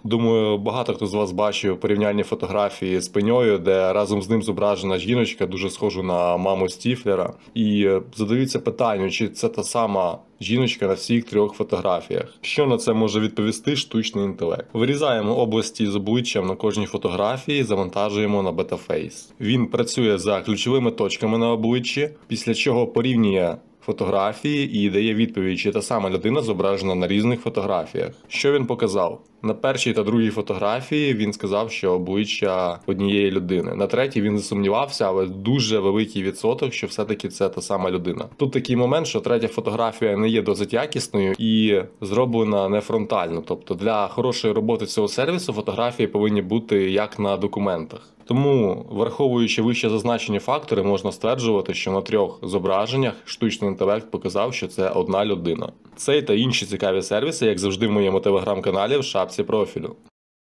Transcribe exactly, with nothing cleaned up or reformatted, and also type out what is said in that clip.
Думаю, багато хто з вас бачив порівняльні фотографії з пеньою, де разом з ним зображена жіночка, дуже схожа на маму Стіфлера. І задаються питанням, чи це та сама жіночка на всіх трьох фотографіях. Що на це може відповісти штучний інтелект? Вирізаємо області з обличчям на кожній фотографії, завантажуємо на Betaface. Він працює за ключовими точками на обличчі, після чого порівнює фотографії і дає відповідь, чи та сама людина зображена на різних фотографіях. Що він показав? На першій та другій фотографії він сказав, що обличчя однієї людини. На третій він засумнівався, але дуже великий відсоток, що все-таки це та сама людина. Тут такий момент, що третя фотографія не є досить якісною і зроблена не фронтально. Тобто для хорошої роботи цього сервісу фотографії повинні бути як на документах. Тому, враховуючи вище зазначені фактори, можна стверджувати, що на трьох зображеннях штучний інтелект показав, що це одна людина. Цей та інші цікаві сервіси, як завжди, в моєму телеграм-каналі в шапці профілю.